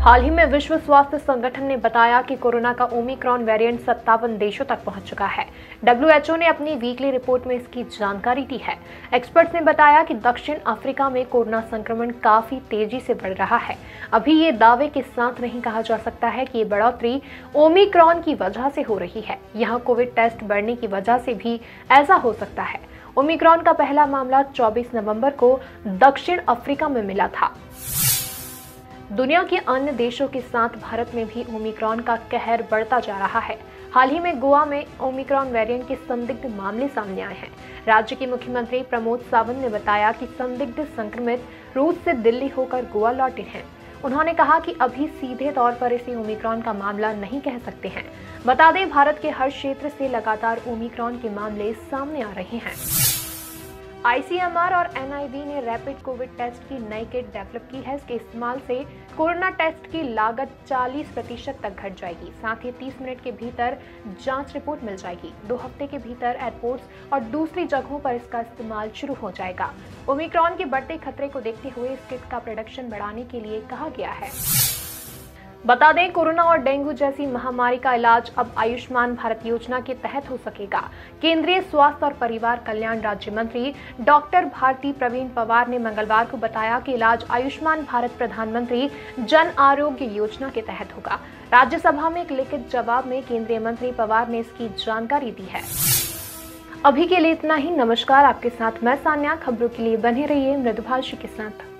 हाल ही में विश्व स्वास्थ्य संगठन ने बताया कि कोरोना का ओमिक्रॉन वेरिएंट 57 देशों तक पहुंच चुका है। WHO ने अपनी वीकली रिपोर्ट में इसकी जानकारी दी है। एक्सपर्ट्स ने बताया कि दक्षिण अफ्रीका में कोरोना संक्रमण काफी तेजी से बढ़ रहा है। अभी ये दावे के साथ नहीं कहा जा सकता है कि ये बढ़ोतरी ओमिक्रॉन की वजह से हो रही है। यहाँ कोविड टेस्ट बढ़ने की वजह से भी ऐसा हो सकता है। ओमिक्रॉन का पहला मामला 24 नवंबर को दक्षिण अफ्रीका में मिला था। दुनिया के अन्य देशों के साथ भारत में भी ओमिक्रॉन का कहर बढ़ता जा रहा है। हाल ही में गोवा में ओमिक्रॉन वेरिएंट के संदिग्ध मामले सामने आए हैं। राज्य के मुख्यमंत्री प्रमोद सावंत ने बताया कि संदिग्ध संक्रमित रूस से दिल्ली होकर गोवा लौटे हैं। उन्होंने कहा कि अभी सीधे तौर पर इसे ओमिक्रॉन का मामला नहीं कह सकते हैं। बता दें, भारत के हर क्षेत्र से लगातार ओमिक्रॉन के मामले सामने आ रहे हैं। ICMR और NIV ने रैपिड कोविड टेस्ट की नई किट डेवलप की है। इसके इस्तेमाल से कोरोना टेस्ट की लागत 40% तक घट जाएगी। साथ ही 30 मिनट के भीतर जांच रिपोर्ट मिल जाएगी। 2 हफ्ते के भीतर एयरपोर्ट्स और दूसरी जगहों पर इसका इस्तेमाल शुरू हो जाएगा। ओमिक्रॉन के बढ़ते खतरे को देखते हुए इस किट का प्रोडक्शन बढ़ाने के लिए कहा गया है। बता दें, कोरोना और डेंगू जैसी महामारी का इलाज अब आयुष्मान भारत योजना के तहत हो सकेगा। केंद्रीय स्वास्थ्य और परिवार कल्याण राज्य मंत्री डॉक्टर भारती प्रवीण पवार ने मंगलवार को बताया कि इलाज आयुष्मान भारत प्रधानमंत्री जन आरोग्य योजना के तहत होगा। राज्यसभा में एक लिखित जवाब में केंद्रीय मंत्री पवार ने इसकी जानकारी दी है। अभी के लिए इतना ही। नमस्कार, आपके साथ मैं सान्या। खबरों के लिए बने रहिए मृदुभाषी के साथ।